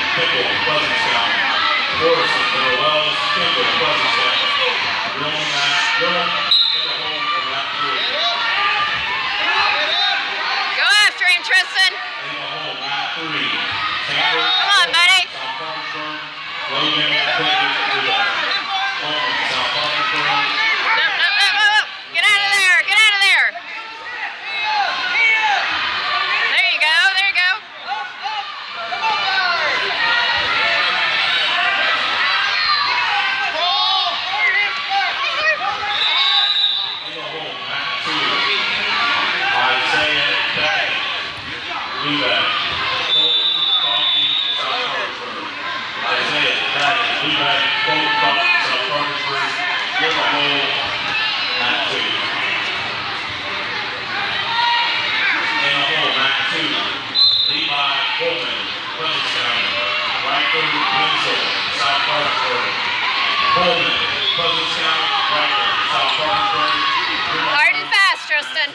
Pickle, Pleasant County. Morrison, Middle Wells, Pickle, Pleasant County. Dillon, Dillon, in the hole for that 3. Go after him, Tristan. In the hole, Matt 3. Taylor, Come on, buddy. South Parkersburg. Logan, Pickens, Rudolph. Coleman, South Parkersburg. No. Get out of there. Get out of there. There you go. There you go. In the hole, Matt 2. Isaiah Day. Lubeck. Colton, Coffee, South Parkersburg. Isaiah Day. Lubeck, Colton, Coffee, South Parkersburg. In the hole, Matt 2. In the hole, Matt 2. Levi Coleman, Pleasant County. Reichler, Winslow, South Parkersburg. Coleman, Pleasant County. Reichler, South Parkersburg. Hard and fast, Tristan.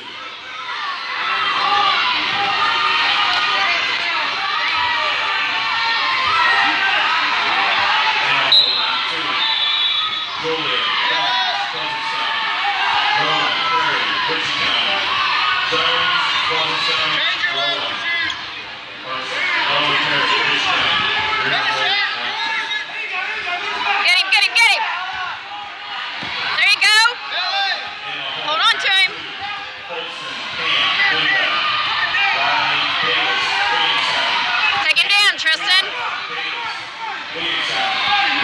Joliet, Pleasant County. Rowan, Prairie, Ritchie County. Jones, Pleasant County. Rowan. Rowan, Prairie, Ritchie County. Get him, get him, get him. There you go. Hold on to him. Colson, Camp, Lubeck. Riley, Davis, Williams County. Take him down, Tristan. Davis, Williams County.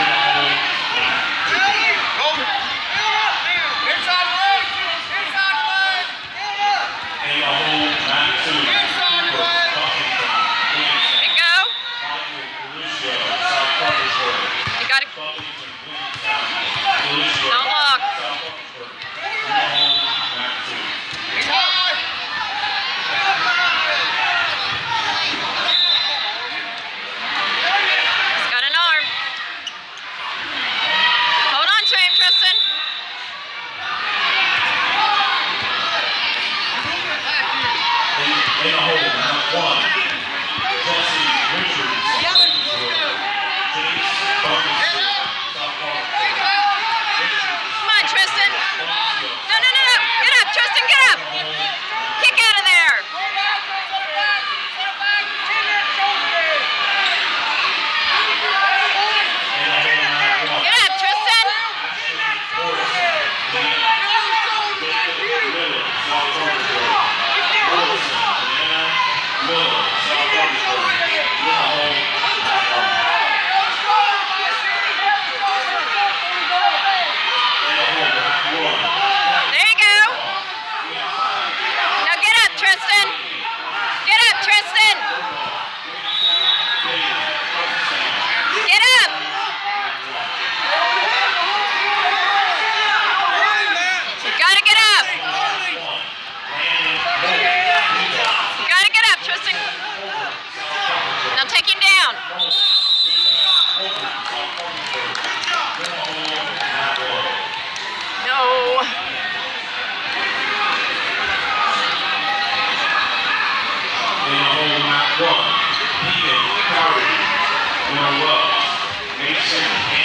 In the hole, Mount 1. Jesse Richards, Williamsburg. Chase Ferguson, South Parkersburg. Come on, Tristan. No. Get up, Tristan, get up. Kick out of there. Get up, Tristan. Mason